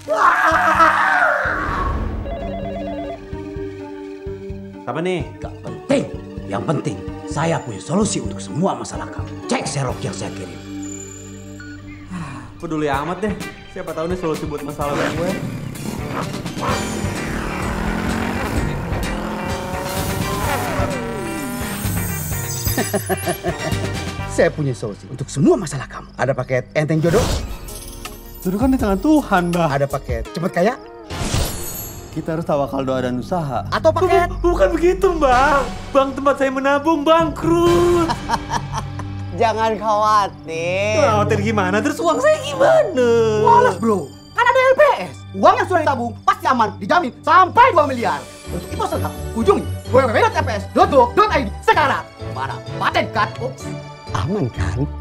Apa nih? Gak penting. Yang penting, saya punya solusi untuk semua masalah kamu. Cek serok yang saya kirim. Peduli amat deh. Siapa tahu nih solusi buat masalah gue. Saya punya solusi untuk semua masalah kamu. Ada paket enteng jodoh. Jodoh kan di tangan Tuhan, Mbah. Ada paket cepet kaya. Kita harus tawakal doa dan usaha. Atau paket... Bukan begitu, Bang. Bank tempat saya menabung bangkrut. Jangan khawatir. Khawatir gimana? Terus uang saya gimana? Walas bro, kan ada LPS. Uang yang sudah ditabung pasti aman, dijamin sampai 2 miliar. Untuk info selengkap, kunjungi www.lps.go.id sekarang. Para paten kan? Aman kan?